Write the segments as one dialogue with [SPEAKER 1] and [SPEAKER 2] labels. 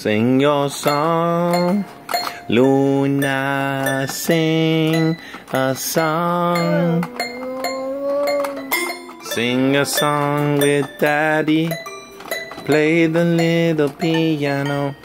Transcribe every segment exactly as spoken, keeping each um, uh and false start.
[SPEAKER 1] Sing your song, Luna, sing a song. Sing a song with Daddy, play the little piano.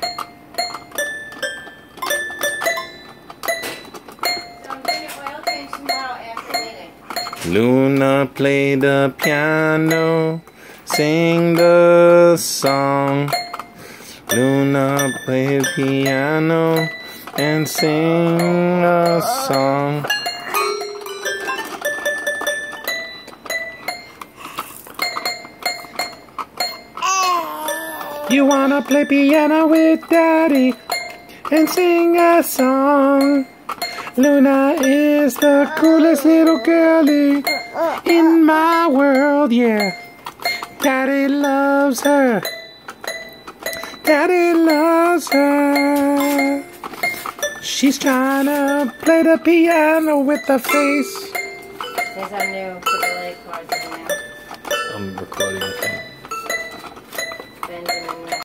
[SPEAKER 1] Luna, play the piano, sing the song. Luna, play the piano and sing a song. You wanna play piano with Daddy and sing a song? Luna is the coolest little girlie in my world, yeah. Daddy loves her. Daddy loves her. She's trying to play the piano with the face.
[SPEAKER 2] There's our new triple A cards in there.
[SPEAKER 1] I'm recording the thing.
[SPEAKER 2] Benjamin.